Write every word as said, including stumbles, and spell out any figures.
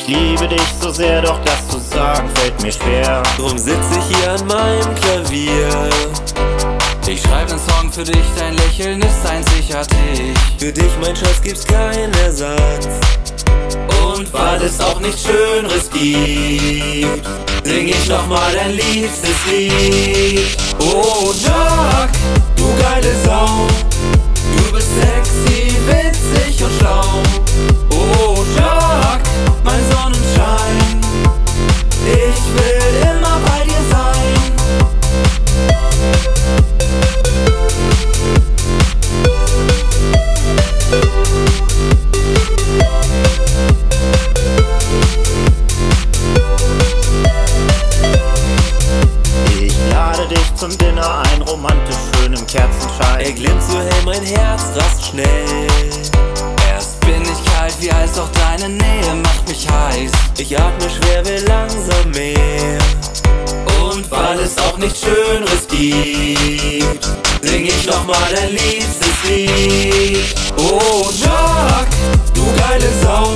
Ich liebe dich so sehr, doch das zu sagen fällt mir schwer. Drum sitz ich hier an meinem Klavier. Ich schreib nen Song für dich, dein Lächeln ist einzigartig. Für dich, mein Schatz, gibt's keinen Ersatz. Und weil es auch nichts Schöneres gibt, sing ich nochmal ein liebstes Lied. Oh Jack, du geile Sau, du bist sexy, witzig und schlau. Oh Jack, mein Sonnenschein, ich will immer bei dir sein. Ich lade dich zum Dinner ein, romantisch schön im Kerzenschein. Er glimmt so hell, mein Herz rast schnell. Erst bin ich kalt wie Eis, doch deine Nähe macht mich heiß. Ich atme schwer, will langsam mehr. Und weil es auch nichts Schöneres gibt, sing ich nochmal ein liebstes Lied. Oh Jack, du geile Sau,